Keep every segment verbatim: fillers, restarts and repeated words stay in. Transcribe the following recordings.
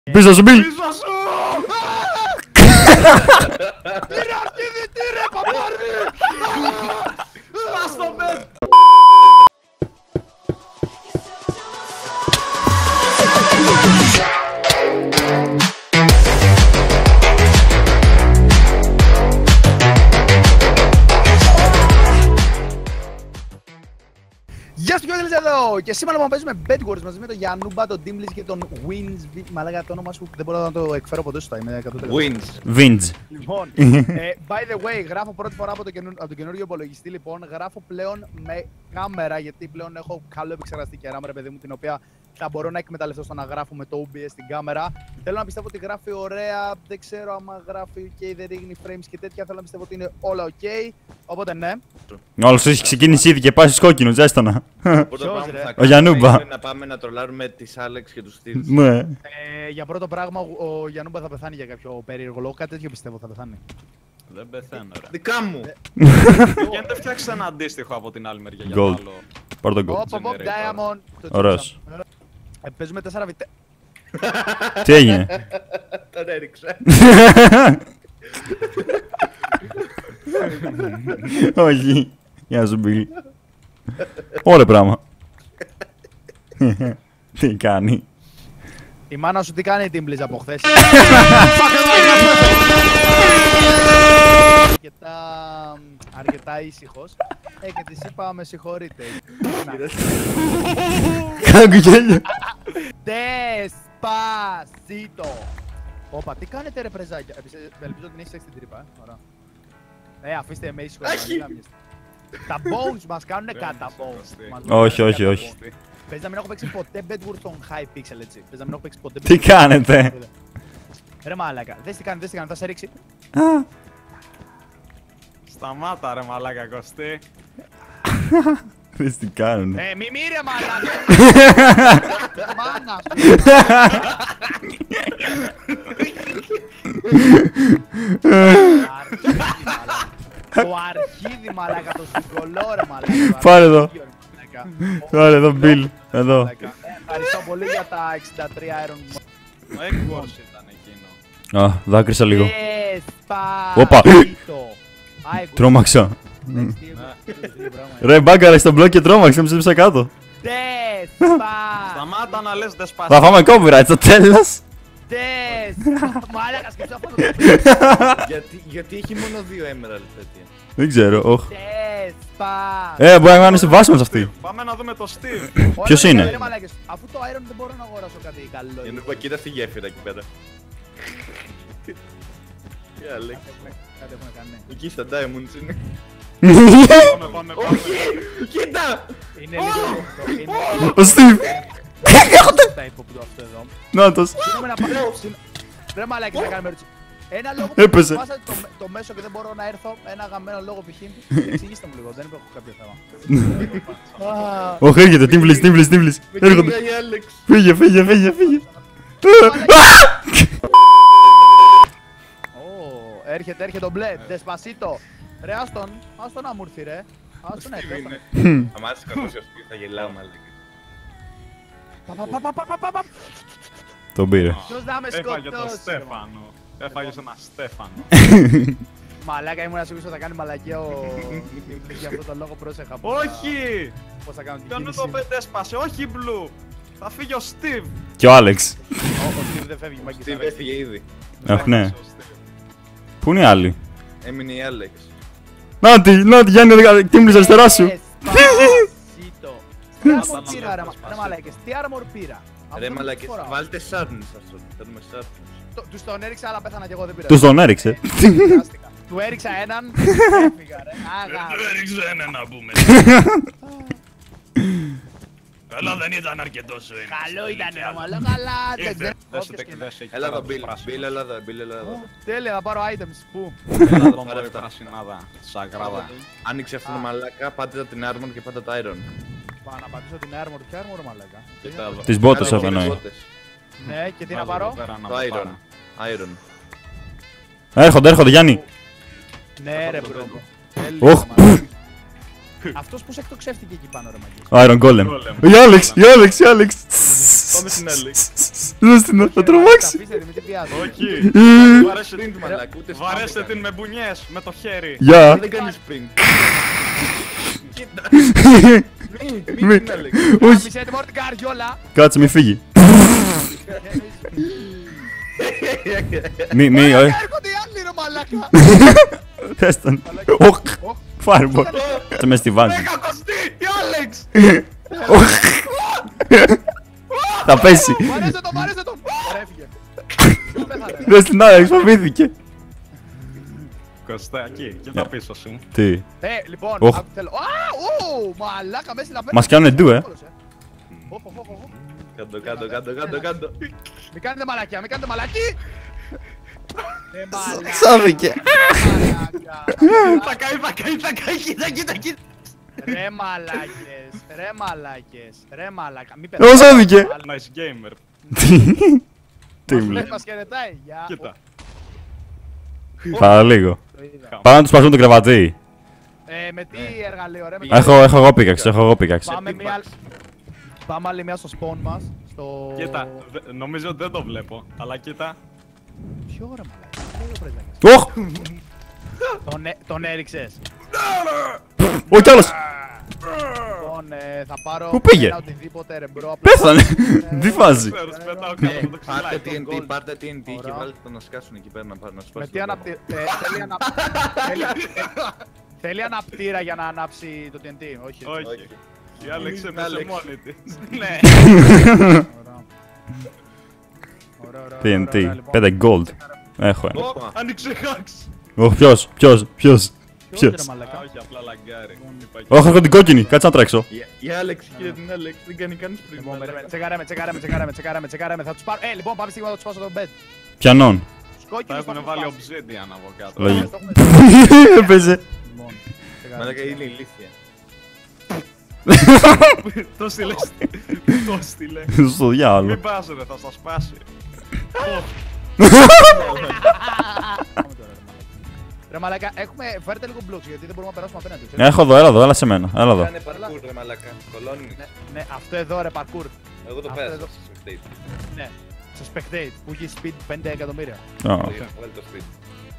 Πίσω σου, Μπιλ! Πίσω σου! Είναι αρχίδι, ρε παπάρι! Πας στο μπετ! Γεια σου, Γιώργος εδώ! Και σήμερα λοιπόν παίζουμε Bedwars μαζί με τον Γιαννούμπα, τον Dimlis και τον Wins. Μαλάκα το όνομα σου δεν μπορώ να το εκφέρω ποτέ σωστά. Είμαι εκατό τοις εκατό. Wins. Wins. Λοιπόν, ε, by the way, γράφω πρώτη φορά από, το καινούριο, από τον καινούριο υπολογιστή. Λοιπόν, γράφω πλέον με κάμερα γιατί πλέον έχω καλό επεξεργαστή RAM, ρε παιδί μου, την οποία θα μπορώ να εκμεταλλευτώ στο να γράφω με το ο μπι ες στην κάμερα. Θέλω να πιστεύω ότι γράφει ωραία. Δεν ξέρω άμα γράφει OK, δεν ρίχνει frames και τέτοια. Θέλω να πιστεύω ότι είναι όλα OK. Οπότε ναι. Όλος έχει ξεκινήσει ήδη και πάει στους κόκκινους, ζέστονα. Ο Γιαννούμπα. Να πάμε να τρολάρουμε τις Άλεξ και τους Steve. Ναι. Ε, για πρώτο πράγμα, ο Γιαννούμπα θα πεθάνει για κάποιο περίεργο λόγο. Κάτι τέτοιο πιστεύω θα πεθάνει. Δεν πεθαίνω, ρε. Δικά μου! Γιατί δεν φτιάξεις ένα αντίστοιχο από την άλλη μεριά για Gold. το άλλο. Πάρ' τον gold. Ωπ, ωπ, Diamond. Το Ωραίος. τσίψα. Ε, παίζουμε τέσσερα βι. Τι έγινε? Τον έριξε. Όχι. Γεια σου, Μπιλ. Όλο πράγμα. Τι κάνει? Η μάνα σου τι κάνει την Dimlis από χθες? Αρκετά, αρκετά ήσυχος. Ε, και της είπα με συγχωρείτε. Κάνω γέλιο. Despacito. Όπα, τι κάνετε ρε πρεζάκια? Ελπίζω ότι έχεις την τρύπα, ε. Ωραία. Ε, αφήστε με ήσυχο. Τα bones μας κάνουνε κατά bones. Όχι, όχι, όχι. Παίζει να μην έχω παίξει ποτέ Bedwars στον high pixel, έτσι. Παίζει να μην έχω παίξει ποτέ. Τι κάνετε? Ρε μαλάκα, δες τι κάνει, δες τι κάνει, θα σε ρίξει. Σταμάτα ρε μαλάκα Κωστή. Δες τι κάνουνε. Ε, μη μη ρε μαλάκα. Μάνα σου. Το αρχίδι μαλάκα, το συγκολό ρε μαλάκα. Πάρε εδώ. Πάρε εδώ, Μπιλ. Εδώ. Ευχαριστώ πολύ για τα εξήντα τρία Iron Man. Ο Eggwars ήταν εκείνο. Α, δάκρυσα λίγο. Despacito. Όπα. Άι, Τρόμαξα. Ναι. Ρε μπάγκαρα στο μπλοκ και τρόμαξα, με ψήφισα κάτω. Despacito. Σταμάτα να λες Despacito. Θα φάμε copyright στο τέλος. Despacito. Μαλάκα, σκεφτώ αυτό το Γιατί έχει μόνο δύο Emerald τέτοια. Δεν ξέρω, όχ. Despacito. Ε, μπορεί να είναι σε βάσιμος αυτή. Πάμε να δούμε το Steve. Ποιος Ωραία, είναι? ρε μαλάκες, αφού το Iron δεν μπορώ να αγοράσω κάτι καλό. Για να κοίτα στη γέφυρα εκεί πέρα. Τι Άλεξ. Κάτι έχουμε κάνει. Εκεί στα Diamonds είναι. Πάμε, πάμε, πάμε. Κοίτα! Είναι λίγο. Ο Στίβ. Τα ύποπτο αυτό εδώ. Νότος. Συγγνώμη να πάω. Ρε μαλάκες, να κάνουμε ερώτηση. Ένα λόγο που Έπεσε. βάζατε το, το μέσο και δεν μπορώ να έρθω, ένα γαμμένο λόγο π.χ. Εξηγήστε μου λίγο, δεν έχω κάποιο θέμα. Όχι, έρχεται, τίμπλης, τίμπλης, τίμπλης. Έρχονται. Κοίτα η Άλεξ. Φύγε, φύγε, φύγε, φύγε. Ω, έρχεται, έρχεται ο μπλε, Despacito. Ρε άστον, άστον να μου έρθει ρε. Άστον να έρθει. Θα μ' άρεσε κανός ο Steve, θα γελάω μάλλον. Παπαπαπαπαπαπαπαπ. Τον πήρε. Ποιος να με Έφαγε το σκοτώσει. Στέφανο. Έφαγες ένα Στέφανο. Μαλάκα ήμουν σίγουρος ότι θα κάνει μαλακία ο... Για αυτό το λόγο πρόσεχα. Όχι! Πώς θα κάνω την Ποιον κίνηση. το πέντε έσπασε, όχι Blue! Θα φύγει ο Steve! Και ο Άλεξ. Ο Steve δεν φεύγει, μάγκης. Steve έφυγε ήδη. Αχ, ναι. Πού είναι οι άλλοι? Έμεινε η Άλεξ. Νάτι, νάτι, Γιάννη, τίμπλης αριστερά σου. Despacito. Τι armor πήρα ρε μα- ρε μαλάκες, τι armor πήρα. Ρε Αυτό μαλακές, φοράω. βάλτε Sharpness αυτό. Θέλουμε Sharpness. Το- Τους τον έριξα αλλά πέθανα κι εγώ δεν πήρα. Τους τον έριξε. Του έριξα έναν, έφυγα ρε. Άγα. έριξε ένα να πούμε. Καλά δεν ήταν αρκετός ο ένας. Καλό ήταν ρε μαλάκα, αλλά δεν ξέρω. Δέσε δέσε εκεί Έλα πέρα εδώ, τους Bill. πράσινους. Bill, έλα εδώ, Bill, έλα εδώ. Τέλεια, θα πάρω items. Πού. Έλα εδώ Πάρε μωρέ αυτά. πρασινάδα. Σαγράδα. Άνοιξε αυτό το μαλάκα, πάτε την Armor και πάτε το Iron. Πάω να πατήσω την armor, ποια armor μαλάκα. Κοίτα εδώ. Τις μπότες Κάνε αυτό τις εννοεί. μπότες. Ναι, και τι να Βάλω πάρω. εδώ πέρα να Το μου Iron. πάρω. Iron. Έρχονται, έρχονται, Γιάννη. Ναι ρε μπρο. Οχ. Αυτός πώς εκτοξεύτηκε εκεί πάνω, ρε μαγκές. Iron Golem. Η Άλεξ, η Άλεξ, η Άλεξ. Πάμε στην Άλεξ. Δες την, θα τρομάξει. Αφήστε τη, μην την πιάζω. Όχι. Ε, Βαρέστε την, μαλάκα, ούτε βαρέστε σπάμπηκα. την με μπουνιές, με το χέρι. Γεια. Δεν κάνει spring. Κοίτα. Μη. Μην την Άλεξ. Όχι, Άφησε τη μόρτι καριόλα. κάτσε μη φύγει. Μη, μη, όχι. Έρχονται οι άλλοι, ρε μαλάκα. Θες τον. Οχ, fireball. Κάτσε μες στη βάζη. Κακοστή, η Άλεξ. Θα πέσει. Βαρέστε τον, βαρέστε τον. Ωραία, έφυγε. Πέθανε. Δες την Άλεξ, φοβήθηκε. Κωστά, εκεί, και τα πίσω σου. Τι. Ε, λοιπόν, Οχ. άκου, θέλω. Α, ου, μαλάκα, μέσα στην απέναντι. Μας κάνουνε ντου, ε. Οχ, οχ, οχ, οχ. Κάντο, κάντο, κάντο, κάντο, κάντο. Μην κάνετε μαλακιά, μην κάνετε μαλακί. Ε, μαλάκα. Σώθηκε. Μαλάκα. Θα καεί, θα καεί, θα καεί, κοίτα, κοίτα, κοίτα. Ρε μαλάκες, ρε μαλάκες, ρε μαλάκα. Μην Εγώ σώθηκε. Nice gamer. Τι Μας μου λέει. λέει, μας χαιρετάει. Γεια. Κοίτα. Παραλίγο. Το είδα. Πάμε να τους πασούμε το κρεβατί. Ε, με τι εργαλείο, ρε. με Έχω, έχω εγώ πίκαξ, έχω εγώ πίκαξ. Πάμε μία... Πάμε άλλη μία στο spawn μας. Στο... Κοίτα, δε- νομίζω ότι δεν το βλέπω, αλλά κοίτα. Ποιο ρε μαλάκα. Ποιο ρε πρέζακας. Οχ, Τον, έ- τον έριξες. όχι κι άλλος. Λοιπόν, ε, θα πάρω Πού πήγε? ένα οτιδήποτε ρε μπρο. απλά- Πέθανε. Τι φάζει. Ξέρω, σπετάω Ναι, κάτω με το πάρτε ξυλάκι. τι εν τι, gold. πάρτε τι εν τι και Ωραία. βάλτε το να σκάσουν εκεί πέρα να πάρουν να Με σπάσουν. τι το αναπτύρα. δρόμο. Θέλει ανα- θέλει- Θέλει αναπτήρα για να ανάψει το τι εν τι. Όχι. έτσι. Όχι. Η Άλεξ Μην έπεσε Άλεξ. μόνη της. Ναι. Ωραία. Ωραία, ωραία, τι εν τι, ωραία, λοιπόν. πέντε gold. Έχω ένα. Όπα. Άνοιξε hacks. Οχ, ποιος, ποιος, ποιος, Ποιος, ρε ποιος. μαλάκα. Α, όχι, απλά λαγκάρι. Είπα και- Όχι, έχω την κόκκινη, κάτσε να τρέξω. Η- Η Άλεξ, κύριε την Άλεξ, δεν κάνει καν spring. Λοιπόν, περίμενε. Τσεκάραμε, τσεκάραμε, τσεκάραμε, τσεκάραμε, τσεκάραμε. Θα τους πάρω. Ε, λοιπόν, πάμε στιγμή να τους πάω στο bed. Πιανών. Τους Θα κόκκινους έχουν θα τους βάλει πάω. obsidian από κάτω. Λογικό. Το έχουμε- Έπαιζε. Λοιπόν, τσεκάραμε, Μαλάκα είναι τσεκάραμε. ηλίθεια. Το στείλε. Το στείλε. Στο διάλογο. Μην πας ρε, θα σας σπάσει. Πάμε τώρα, ρε μαλάκα. Ρε μαλάκα, έχουμε φέρτε λίγο blocks γιατί δεν μπορούμε να περάσουμε απέναντι. Ναι, έχω εδώ, έλα εδώ, έλα σε μένα, έλα εδώ. Κάνε parkour ρε μαλάκα. Κολώνει. Ναι, ναι, αυτό εδώ ρε parkour. Εγώ το Αυτό πέρασα εδώ. στο stage. Ναι, στο spectate που έχει speed πέντε εκατομμύρια. Ω. Βάλει το speed.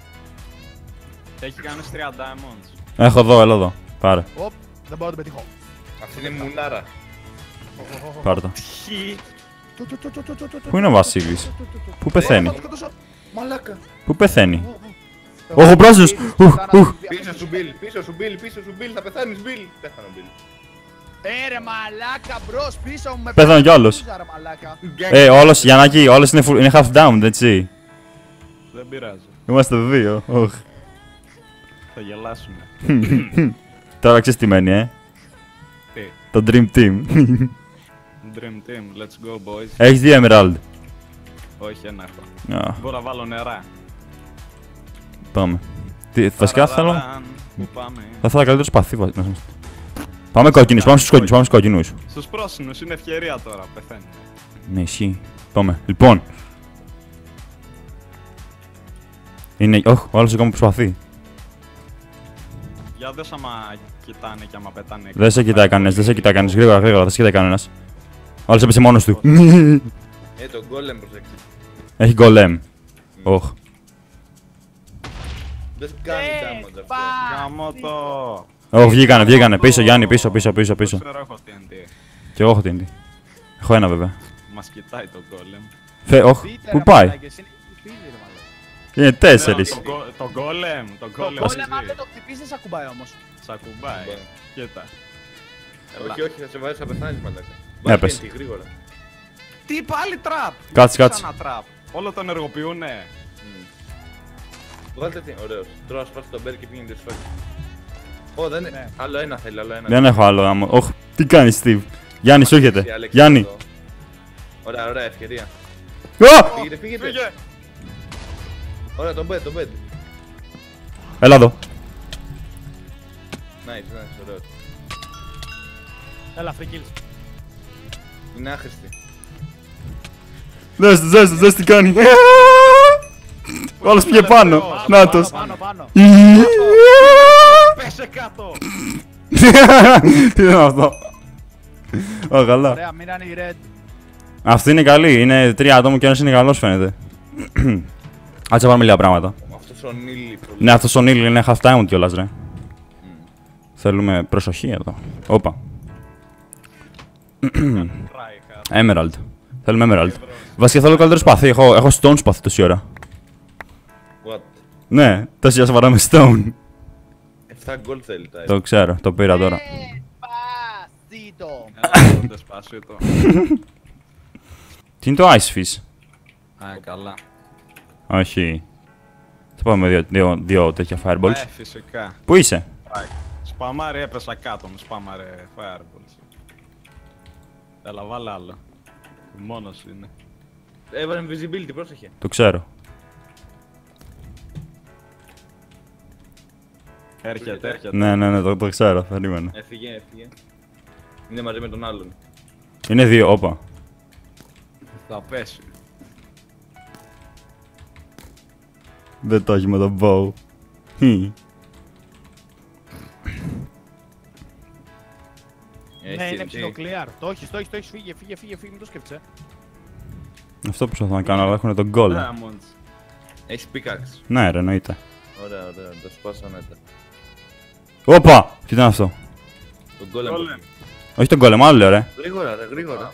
Έχει κάνει τρία diamonds. Έχω εδώ, έλα εδώ. Πάρε, Οπ, δεν μπορώ να το πετύχω. Αυτή είναι μουνάρα. πάρε το. Χι. Του, του, του, του, του, του, του, Πού είναι ο Βασίλης, του, του, του, του. πού πεθαίνει, Θα το σκοτώσω. Μαλάκα. πού πεθαίνει. Εγώ Όχ, ο πράσινος. Μπιλ, Ουχ, θάνατος, ουχ. Μπιλ. Πίσω σου Μπιλ, πίσω σου Μπιλ, πίσω σου Μπιλ, θα πεθάνεις Μπιλ. Πέθανε ο Μπιλ. Ε, ρε μαλάκα, μπρος, πίσω μου με Πέθανε κι άλλος. πούζα, ρε μαλάκα. Ε, όλος, Γιαννάκη, όλος είναι, full- είναι half down, έτσι. Δεν πειράζει. Είμαστε δύο, όχ. Θα γελάσουμε. Τώρα ξέρεις τι μένει, ε. Τι. Το Dream Team. Dream team, let's go boys. Έχεις δύο Emerald. Όχι, ένα έχω. Α, Μπορώ να βάλω νερά. πάμε. Τι, βασικά θέλω, Ταραραραν, Πού πάμε. θα ήθελα καλύτερο σπαθί. βα- να είμαστε. Πάμε κόκκινους, πάμε στους κόκκινους, πάμε στους κόκκινους. Στους πράσινους είναι ευκαιρία τώρα, πεθαίνει. Ναι, ισχύει. Πάμε. Λοιπόν. Είναι, όχι, ο άλλος ακόμα προσπαθεί. Για δες άμα κοιτάνε και άμα πετάνε. Δεν σε κοιτάει κανένας, δεν σε κοιτάει κανένας. Γρήγορα, γρήγορα, δεν σε κοιτάει κανένας. Ο άλλος έπεσε μόνος του. Ε, τον golem προσέξτε. Έχει golem. Όχ. Δεν κάνει Ε, damage αυτό. πα. Γαμώ το. Ω, βγήκανε, βγήκανε. Πίσω, Γιάννη, πίσω, πίσω, πίσω, πίσω. Ξέρω, έχω τι εν τι. Και εγώ έχω την. Έχω ένα βέβαια. Μας κοιτάει το golem. Φε, όχ, Πείτε, πού ρε πάει. μαλάκες, είναι χτυπήσει, ρε μαλάκα. Είναι τέσσερις. Το go- Το golem, το Το golem golem αν ζει. δεν το χτυπήσεις σ' ακουμπάει όμως. Σ' ακουμπάει. Ακουμπάει. Κοίτα. Έλα. Όχι, όχι, θα σε βάζεις, θα πεθάνεις μαλάκα. Βάλε Έπεσε. τι εν τι, γρήγορα. Τι πάλι τραπ. Κάτσε, κάτσε. Ξανά τραπ. Όλο τον ενεργοποιούνε. Μμμ. Βάλτε τι, ωραίος. Τώρα σπάσε τον μπέρ και πήγαινε τη σφάκι. Ω, δεν Ναι. είναι. Άλλο ένα θέλει, άλλο ένα. Δεν έχω άλλο γάμο. Όχ, τι κάνεις, Steve. Γιάννη, σου έρχεται. Η Άλεξη Γιάννη. εδώ. Ωραία, ωραία, ευκαιρία. Ω! Φύγετε, φύγετε. Φύγε. Ωραία, τον bed, τον bed. Έλα εδώ. Nice, nice, ωραίο. Έλα, free kills. Είναι άχρηστη. Δες, δες, δες τι κάνει. Ο άλλος πήγε πάνω. Πάνω, Νάτος. Πάνω, πάνω. Πέσε κάτω. Τι είναι αυτό. Ω, καλά. Ωραία, μείνανε οι red. Αυτή είναι καλή. Είναι τρία άτομα και ένας είναι καλός φαίνεται. Άτσε να πάμε λίγα πράγματα. Αυτός ο Νίλι. Ναι, αυτός ο Νίλ είναι half time κιόλας, ρε. Θέλουμε προσοχή εδώ. Όπα. Emerald. Θέλουμε Emerald. Βασικά θέλω καλύτερο σπαθί. Έχω, έχω stone σπαθί τόση ώρα. What? Ναι, τόση ώρα βαράμε stone. εφτά gold θέλει τα Το ξέρω, το πήρα τώρα. Despacito. Despacito. Τι είναι το Ice Fish? Α, καλά. Όχι. Θα πάμε δύο, δύο, δύο τέτοια fireballs. Ε, φυσικά. Πού είσαι? Σπαμάρι έπεσα κάτω με σπαμάρε fireballs. Έλα, βάλε άλλο. Μόνος είναι. Έβαλε invisibility, πρόσεχε. Το ξέρω. Έρχεται, έρχεται. Ναι, ναι, ναι, το, το ξέρω. Περίμενε. Έφυγε, έφυγε. Είναι μαζί με τον άλλον. Είναι δύο, όπα. Θα πέσει. Δεν το έχει με τον bow. Χι. Ναι, είναι ψιλοκλιάρ. Το έχεις, το έχεις, το έχεις. Φύγε, φύγε, φύγε, φύγε, μην το σκέφτεσαι. Αυτό που προσπαθώ να κάνω, αλλά έχουν τον golem. Diamonds. Έχεις pickaxe. Ναι, ρε, εννοείται. Ωραία, ωραία, το σπάσα μετά. Όπα! Τι ήταν αυτό? Τον golem. Golem. Όχι τον golem, άλλο λέω, ρε. Γρήγορα, ρε, γρήγορα.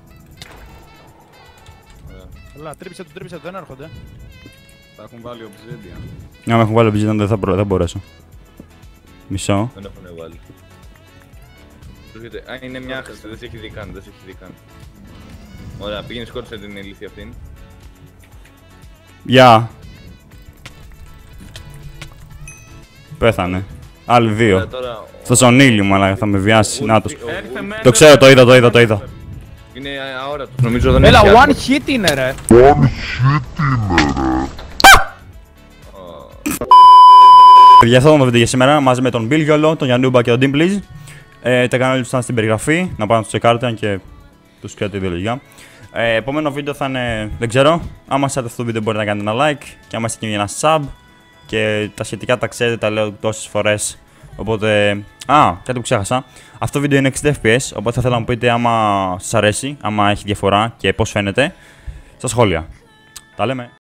Καλά, τρύπησε του, τρύπησε του, δεν έρχονται. Θα έχουν βάλει obsidian. Να με έχουν βάλει obsidian, δεν θα μπο- δεν μπορέσω. Μισό. Δεν έχουν βάλει. Έρχεται- Α, είναι μια άχρηστη, δεν σε έχει δει καν, δεν σε έχει δει καν. Ωραία, πήγαινε σκότωσε την ηλίθεια αυτήν. Γεια. Πέθανε. Άλλοι Ωραία, δύο. τώρα. Αυτός ο Νίλι μου, αλλά θα με βιάσει. Να τους. Έρθε με Το ξέρω, το είδα, το είδα, το είδα. Είναι αόρατος, νομίζω δεν Έλα, έχει one άτομο. hit είναι ρε. Παιδιά, αυτό ήταν το βίντεο για σήμερα μαζί με τον Bill Yolo, τον Γιαννούμπα και τον Dimplease. Ε, τα κανάλια τους ήταν στην περιγραφή, να πάτε να τους τσεκάρετε, αν και τους ξέρετε ιδεολογικά. Ε, επόμενο βίντεο θα είναι, δεν ξέρω, άμα σας άρεσε αυτό το βίντεο μπορείτε να κάνετε ένα like και άμα είστε και ένα sub και τα σχετικά τα ξέρετε, τα λέω τόσες φορές, οπότε... Α, κάτι που ξέχασα, αυτό το βίντεο είναι εξήντα φρέιμς περ σέκοντ, οπότε θα ήθελα να μου πείτε άμα σας αρέσει, άμα έχει διαφορά και πώς φαίνεται, στα σχόλια. Τα λέμε!